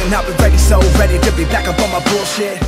and I'll be ready, so ready to be back up on my bullshit.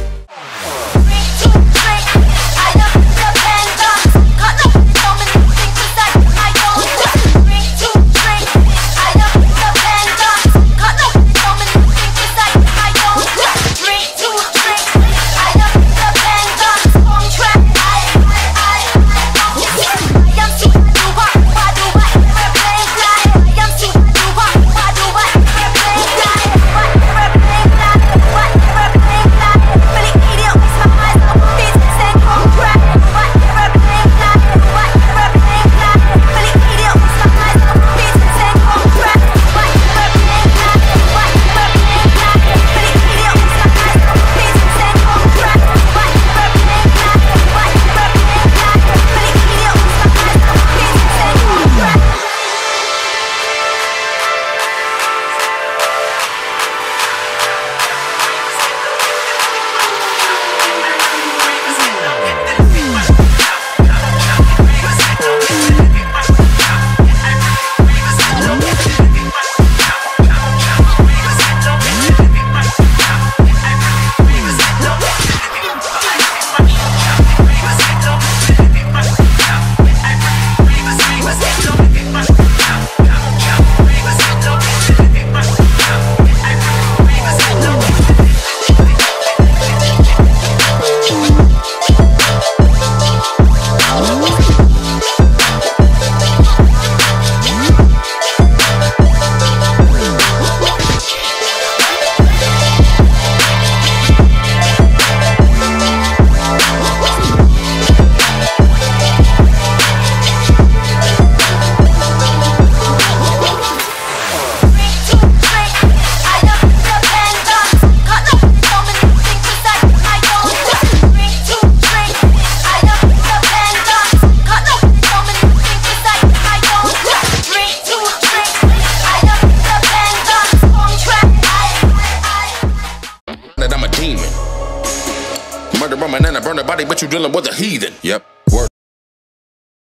Murder woman and I burn her body, but you dealing with a heathen. Yep.